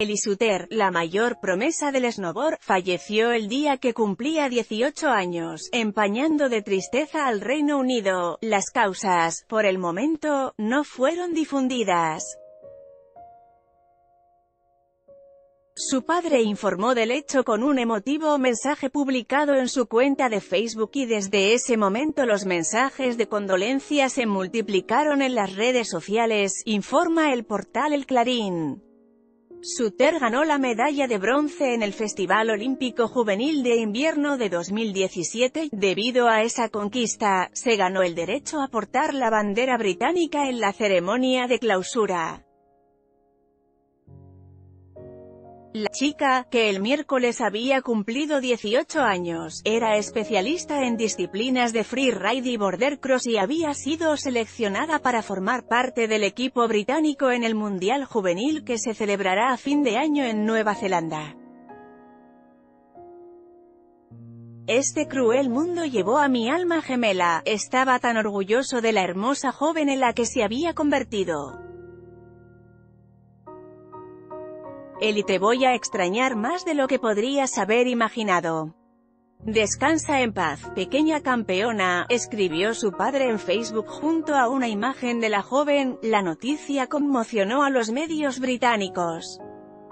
Ellie Suter, la mayor promesa del snowboard, falleció el día que cumplía 18 años, empañando de tristeza al Reino Unido. Las causas, por el momento, no fueron difundidas. Su padre informó del hecho con un emotivo mensaje publicado en su cuenta de Facebook y desde ese momento los mensajes de condolencias se multiplicaron en las redes sociales, informa el portal El Clarín. Suter ganó la medalla de bronce en el Festival Olímpico Juvenil de Invierno de 2017. Debido a esa conquista, se ganó el derecho a portar la bandera británica en la ceremonia de clausura. La chica, que el miércoles había cumplido 18 años, era especialista en disciplinas de freeride y border cross y había sido seleccionada para formar parte del equipo británico en el Mundial Juvenil que se celebrará a fin de año en Nueva Zelanda. Este cruel mundo llevó a mi alma gemela, estaba tan orgulloso de la hermosa joven en la que se había convertido. Ellie, te voy a extrañar más de lo que podrías haber imaginado. Descansa en paz, pequeña campeona, escribió su padre en Facebook junto a una imagen de la joven. La noticia conmocionó a los medios británicos.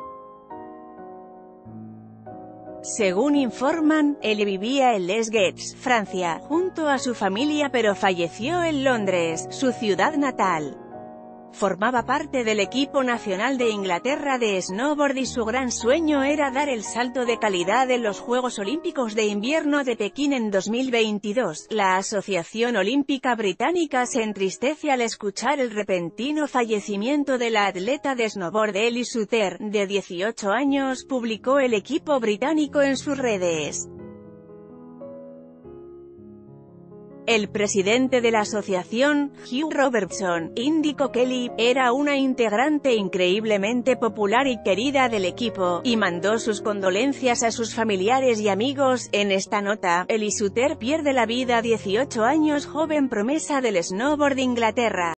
Según informan, Ellie vivía en Les Gets, Francia, junto a su familia pero falleció en Londres, su ciudad natal. Formaba parte del equipo nacional de Inglaterra de snowboard y su gran sueño era dar el salto de calidad en los Juegos Olímpicos de Invierno de Pekín en 2022. La Asociación Olímpica Británica se entristece al escuchar el repentino fallecimiento de la atleta de snowboard Ellie Suter, de 18 años, publicó el equipo británico en sus redes. El presidente de la asociación, Hugh Robertson, indicó que Ellie era una integrante increíblemente popular y querida del equipo, y mandó sus condolencias a sus familiares y amigos. En esta nota, Ellie Suter pierde la vida a 18 años, joven promesa del snowboard de Inglaterra.